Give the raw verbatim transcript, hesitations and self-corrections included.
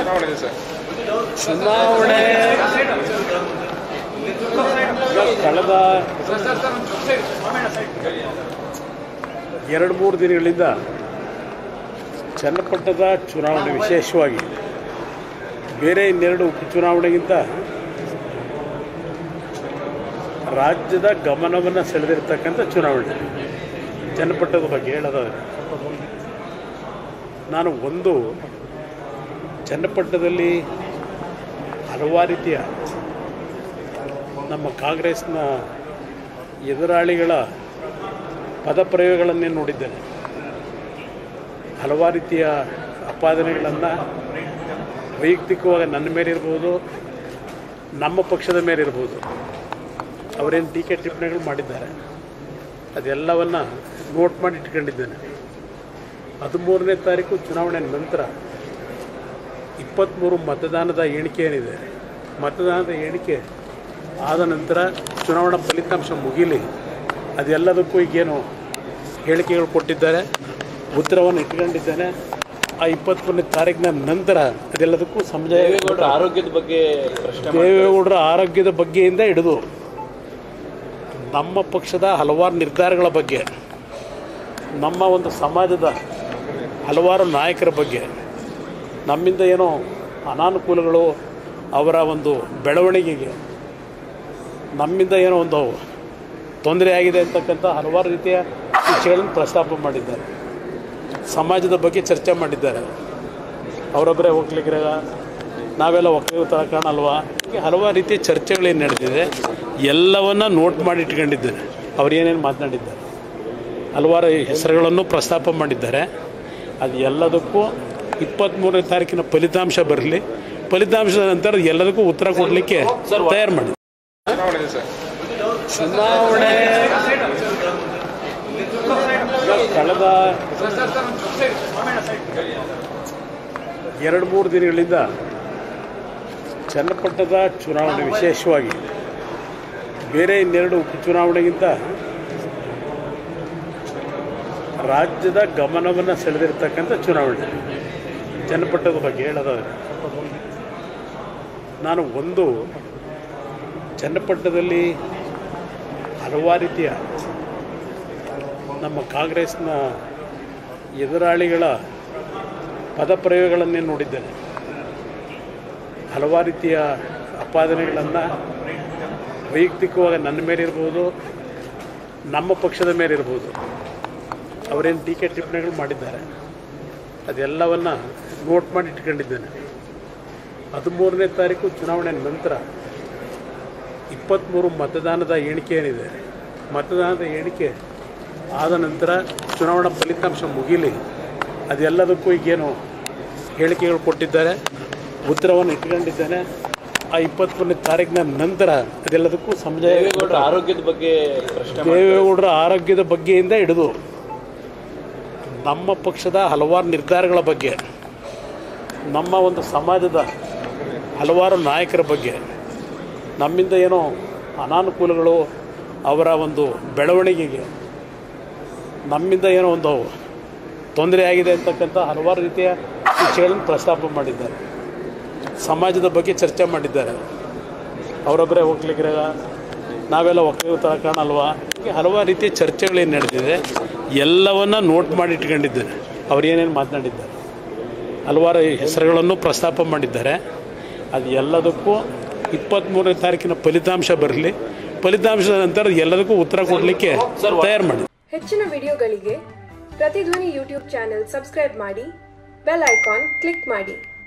ಚುನಾವಣೆ ಸರ್ ಚುನಾವಣೆ ಕಳೆದ ಎರಡು ಮೂರು ದಿನಗಳಿಂದ ಚನ್ನಪಟ್ಟಣದ ಚುನಾವಣೆ ವಿಶೇಷವಾಗಿ ಬೇರೆ ಇನ್ನೆರಡು ಉಪಚುನಾವಣೆಗಿಂತ ರಾಜ್ಯದ ಗಮನವನ್ನು ಸೆಳೆದಿರ್ತಕ್ಕಂಥ ಚುನಾವಣೆ. ಚನ್ನಪಟ್ಟಣದ ಬಗ್ಗೆ ಹೇಳೋದಾದರೆ ನಾನು ಒಂದು ಚನ್ನಪಟ್ಟಣದಲ್ಲಿ ಹಲವಾರು ರೀತಿಯ ನಮ್ಮ ಕಾಂಗ್ರೆಸ್ನ ಎದುರಾಳಿಗಳ ಪದಪ್ರಯೋಗಗಳನ್ನೇ ನೋಡಿದ್ದೇನೆ. ಹಲವಾರು ರೀತಿಯ ಆಪಾದನೆಗಳನ್ನು ವೈಯಕ್ತಿಕವಾಗಿ ನನ್ನ ಮೇಲಿರ್ಬೋದು, ನಮ್ಮ ಪಕ್ಷದ ಮೇಲಿರ್ಬೋದು, ಅವರೇನು ಟೀಕೆ ಟಿಪ್ಪಣಿಗಳು ಮಾಡಿದ್ದಾರೆ ಅದೆಲ್ಲವನ್ನು ನೋಟ್ ಮಾಡಿ ಇಟ್ಕೊಂಡಿದ್ದೇನೆ. ಹದಿಮೂರನೇ ತಾರೀಕು ಚುನಾವಣೆ ನಂತರ ಇಪ್ಪತ್ತ್ಮೂರು ಮತದಾನದ ಎಣಿಕೆ ಏನಿದೆ, ಮತದಾನದ ಎಣಿಕೆ ಆದ ನಂತರ ಚುನಾವಣಾ ಫಲಿತಾಂಶ ಮುಗಿಲಿ, ಅದೆಲ್ಲದಕ್ಕೂ ಈಗೇನು ಹೇಳಿಕೆಗಳು ಕೊಟ್ಟಿದ್ದಾರೆ, ಉತ್ತರವನ್ನು ಇಟ್ಕೊಂಡಿದ್ದೇನೆ. ಆ ಇಪ್ಪತ್ತ್ಮೂರನೇ ತಾರೀಕಿನ ನಂತರ ಅದೆಲ್ಲದಕ್ಕೂ ಸಮಜಾಯ ಆರೋಗ್ಯದ ಬಗ್ಗೆ ದೇವೇಗೌಡರ ಆರೋಗ್ಯದ ಬಗ್ಗೆಯಿಂದ ಹಿಡಿದು ನಮ್ಮ ಪಕ್ಷದ ಹಲವಾರು ನಿರ್ಧಾರಗಳ ಬಗ್ಗೆ, ನಮ್ಮ ಒಂದು ಸಮಾಜದ ಹಲವಾರು ನಾಯಕರ ಬಗ್ಗೆ, ನಮ್ಮಿಂದ ಏನೋ ಅನಾನುಕೂಲಗಳು, ಅವರ ಒಂದು ಬೆಳವಣಿಗೆಗೆ ನಮ್ಮಿಂದ ಏನೋ ಒಂದು ತೊಂದರೆ ಆಗಿದೆ ಅಂತಕ್ಕಂಥ ಹಲವಾರು ರೀತಿಯ ವಿಷಯಗಳನ್ನು ಪ್ರಸ್ತಾಪ ಮಾಡಿದ್ದಾರೆ. ಸಮಾಜದ ಬಗ್ಗೆ ಚರ್ಚೆ ಮಾಡಿದ್ದಾರೆ. ಅವರೊಬ್ಬರೇ ಒಕ್ಕಲಿಗರ ನಾವೆಲ್ಲ ಒಕ್ಕಲಿಗರ ಕಾಣಲ್ವಾ, ಹೀಗೆ ಹಲವಾರು ರೀತಿಯ ಚರ್ಚೆಗಳೇನು ನಡೆದಿದೆ ಎಲ್ಲವನ್ನ ನೋಟ್ ಮಾಡಿ ಇಟ್ಕೊಂಡಿದ್ದೇನೆ. ಅವ್ರು ಏನೇನು ಮಾತನಾಡಿದ್ದಾರೆ, ಹಲವಾರು ಹೆಸರುಗಳನ್ನು ಪ್ರಸ್ತಾಪ ಮಾಡಿದ್ದಾರೆ. ಅದು ಎಲ್ಲದಕ್ಕೂ ಇಪ್ಪತ್ತ್ಮೂರನೇ ತಾರೀಕಿನ ಫಲಿತಾಂಶ ಬರಲಿ, ಫಲಿತಾಂಶದ ನಂತರ ಎಲ್ಲದಕ್ಕೂ ಉತ್ತರ ಕೊಡಲಿಕ್ಕೆ ತಯಾರು ಮಾಡಿ. ಚುನಾವಣೆ ಕಳೆದ ಎರಡು ಮೂರು ದಿನಗಳಿಂದ ಚನ್ನಪಟ್ಟಣದ ಚುನಾವಣೆ ವಿಶೇಷವಾಗಿ ಬೇರೆ ಇನ್ನೆರಡು ಉಪಚುನಾವಣೆಗಿಂತ ರಾಜ್ಯದ ಗಮನವನ್ನು ಸೆಳೆದಿರ್ತಕ್ಕಂಥ ಚುನಾವಣೆ. ಚನ್ನಪಟ್ಟಣದ ಬಗ್ಗೆ ಹೇಳೋದಾದರೆ ನಾನು ಒಂದು ಚನ್ನಪಟ್ಟಣದಲ್ಲಿ ಹಲವಾರು ರೀತಿಯ ನಮ್ಮ ಕಾಂಗ್ರೆಸ್ನ ಎದುರಾಳಿಗಳ ಪದಪ್ರಯೋಗಗಳನ್ನೇ ನೋಡಿದ್ದೇನೆ. ಹಲವಾರು ರೀತಿಯ ಆಪಾದನೆಗಳನ್ನು ವೈಯಕ್ತಿಕವಾಗಿ ನನ್ನ ಮೇಲಿರ್ಬೋದು, ನಮ್ಮ ಪಕ್ಷದ ಮೇಲಿರ್ಬೋದು, ಅವರೇನು ಟೀಕೆ ಟಿಪ್ಪಣಿಗಳು ಮಾಡಿದ್ದಾರೆ ಅದೆಲ್ಲವನ್ನು ನೋಟ್ ಮಾಡಿ ಇಟ್ಕೊಂಡಿದ್ದೇನೆ. ಹದಿಮೂರನೇ ತಾರೀಕು ಚುನಾವಣೆ ನಂತರ ಇಪ್ಪತ್ತ್ಮೂರು ಮತದಾನದ ಎಣಿಕೆ ಏನಿದೆ, ಮತದಾನದ ಎಣಿಕೆ ಆದ ನಂತರ ಚುನಾವಣಾ ಫಲಿತಾಂಶ ಮುಗಿಲಿ, ಅದೆಲ್ಲದಕ್ಕೂ ಈಗೇನು ಹೇಳಿಕೆಗಳು ಕೊಟ್ಟಿದ್ದಾರೆ, ಉತ್ತರವನ್ನು ಇಟ್ಕೊಂಡಿದ್ದೇನೆ. ಆ ಇಪ್ಪತ್ತ್ಮೂರನೇ ತಾರೀಕಿನ ನಂತರ ಅದೆಲ್ಲದಕ್ಕೂ ಸಮಜಾಯ ಆರೋಗ್ಯದ ಬಗ್ಗೆ ದೇವೇಗೌಡರ ಆರೋಗ್ಯದ ಬಗ್ಗೆಯಿಂದ ಹಿಡಿದು ನಮ್ಮ ಪಕ್ಷದ ಹಲವಾರು ನಿರ್ಧಾರಗಳ ಬಗ್ಗೆ, ನಮ್ಮ ಒಂದು ಸಮಾಜದ ಹಲವಾರು ನಾಯಕರ ಬಗ್ಗೆ, ನಮ್ಮಿಂದ ಏನೋ ಅನಾನುಕೂಲಗಳು, ಅವರ ಒಂದು ಬೆಳವಣಿಗೆಗೆ ನಮ್ಮಿಂದ ಏನೋ ಒಂದು ತೊಂದರೆ ಆಗಿದೆ ಅಂತಕ್ಕಂಥ ಹಲವಾರು ರೀತಿಯ ವಿಷಯಗಳನ್ನು ಪ್ರಸ್ತಾಪ ಮಾಡಿದ್ದಾರೆ. ಸಮಾಜದ ಬಗ್ಗೆ ಚರ್ಚೆ ಮಾಡಿದ್ದಾರೆ. ಅವರೊಬ್ಬರೇ ಒಕ್ಕಲಿಗರ ನಾವೆಲ್ಲ ಒಕ್ಕಲಿಗರ ಕಾಣಲ್ವಾ, ಹೀಗೆ ಹಲವಾರು ರೀತಿಯ ಚರ್ಚೆಗಳೇನು ನಡೆದಿದೆ ಎಲ್ಲವನ್ನ ನೋಟ್ ಮಾಡಿ ಇಟ್ಕೊಂಡಿದ್ದೇನೆ. ಅವ್ರು ಏನೇನು ಮಾತನಾಡಿದ್ದಾರೆ, ಹಲವಾರು ಹೆಸರುಗಳನ್ನು ಪ್ರಸ್ತಾಪ ಮಾಡಿದ್ದಾರೆ. ಅದು ಎಲ್ಲದಕ್ಕೂ ಇಪ್ಪತ್ತ್ಮೂರನೇ ತಾರೀಕಿನ ಫಲಿತಾಂಶ ಬರಲಿ, ಫಲಿತಾಂಶದ ನಂತರ ಎಲ್ಲದಕ್ಕೂ ಉತ್ತರ ಕೊಡಲಿಕ್ಕೆ ತಯಾರು ಮಾಡಿ. ಹೆಚ್ಚಿನ ವಿಡಿಯೋಗಳಿಗೆ ಪ್ರತಿಧ್ವನಿ ಯೂಟ್ಯೂಬ್ ಚಾನೆಲ್ ಸಬ್ಸ್ಕ್ರೈಬ್ ಮಾಡಿ, ಬೆಲ್ ಐಕಾನ್ ಕ್ಲಿಕ್ ಮಾಡಿ.